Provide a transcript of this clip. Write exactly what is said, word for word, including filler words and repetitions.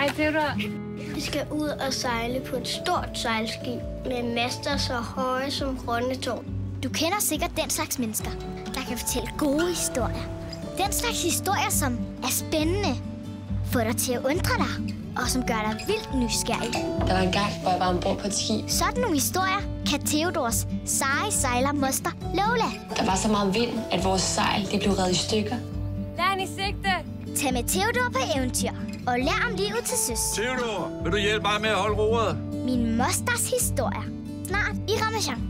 Hej, Theodor. Vi skal ud og sejle på et stort sejlskib med master så høje som Rønnetårn. Du kender sikkert den slags mennesker, der kan fortælle gode historier. Den slags historier, som er spændende, får dig til at undre dig, og som gør dig vildt nysgerrig. Der var en gang, hvor jeg var ombord på et skib. Sådan nogle historier kan Theodors seje sejler moster Lola. Der var så meget vind, at vores sejl det blev revet i stykker. Land i sigte! Tag med Theodor på eventyr og lær om livet til søs. Theodor, vil du hjælpe mig med at holde roret? Min mosters historier. Snart i Ramasjang.